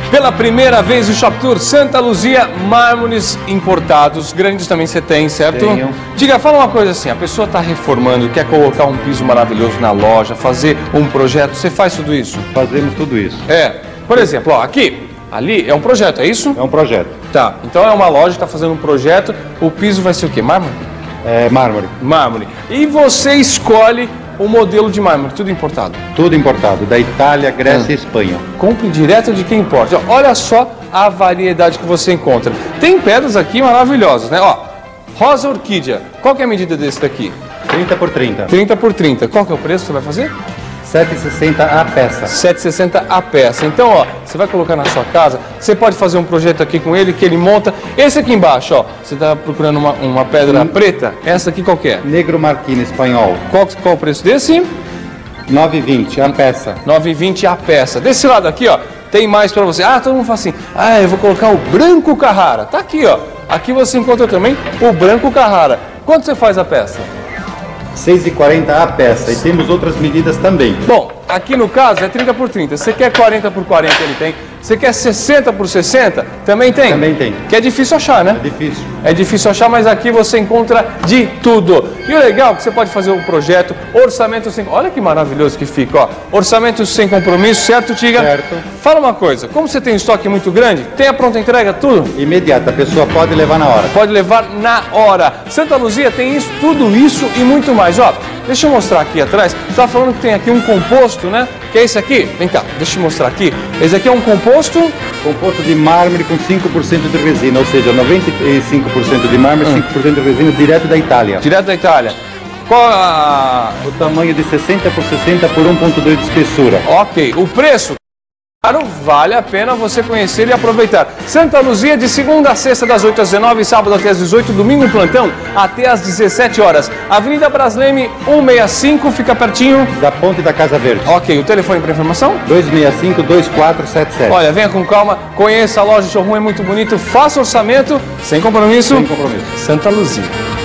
Pela primeira vez o Shop Tour Santa Luzia, mármores importados, grandes também você tem, certo? Tenho. Diga, fala uma coisa assim, a pessoa está reformando, quer colocar um piso maravilhoso na loja, fazer um projeto, você faz tudo isso? Fazemos tudo isso. Por exemplo, ó, aqui, ali é um projeto, é isso? É um projeto. Tá, então é uma loja que está fazendo um projeto, o piso vai ser o quê? Mármore? É mármore. Mármore. E você escolhe o modelo de mármore, tudo importado? Tudo importado, da Itália, Grécia e Espanha. Compre direto de quem importa. Olha só a variedade que você encontra. Tem pedras aqui maravilhosas, né? Ó, rosa orquídea. Qual que é a medida desse daqui? 30 por 30. 30 por 30. Qual que é o preço que você vai fazer? 7,60 a peça. 7,60 a peça. Então, ó, você vai colocar na sua casa, você pode fazer um projeto aqui com ele, que ele monta. Esse aqui embaixo, ó, você está procurando uma pedra preta, essa aqui qual que é? Negro marquino espanhol. Qual o preço desse? 9,20 a peça. 9,20 a peça. Desse lado aqui, ó, tem mais para você. Ah, todo mundo fala assim, ah, eu vou colocar o branco Carrara. Tá aqui, ó. Aqui você encontra também o branco Carrara. Quanto você faz a peça? 6,40 a peça. E temos outras medidas também. Bom, aqui no caso é 30 por 30. Você quer 40 por 40, ele tem. Você quer 60 por 60? Também tem? Também tem. Que é difícil achar, né? É difícil. É difícil achar, mas aqui você encontra de tudo. E o legal é que você pode fazer um projeto, orçamento sem... Olha que maravilhoso que fica, ó. Orçamento sem compromisso, certo, Tiga? Certo. Fala uma coisa, como você tem um estoque muito grande, tem a pronta entrega, tudo? Imediata, a pessoa pode levar na hora. Pode levar na hora. Santa Luzia tem isso, tudo isso e muito mais. Ó, deixa eu mostrar aqui atrás. Você estava falando que tem aqui um composto, né? Que é esse aqui? Vem cá, deixa eu mostrar aqui. Esse aqui é um composto... Composto de mármore com 5% de resina, ou seja, 95% de mármore e 5% de resina direto da Itália. Direto da Itália. Qual a... O tamanho de 60 por 60 por 1,2 de espessura. Ok, o preço... Claro, vale a pena você conhecer e aproveitar. Santa Luzia, de segunda a sexta, das 8 às 19, sábado até às 18, domingo plantão, até às 17 horas. Avenida Brasleme 165, fica pertinho Da Ponte da Casa Verde. Ok, o telefone para informação? 265-2477. Olha, venha com calma, conheça a loja, o showroom é muito bonito, faça orçamento, sem compromisso. Sem compromisso. Santa Luzia.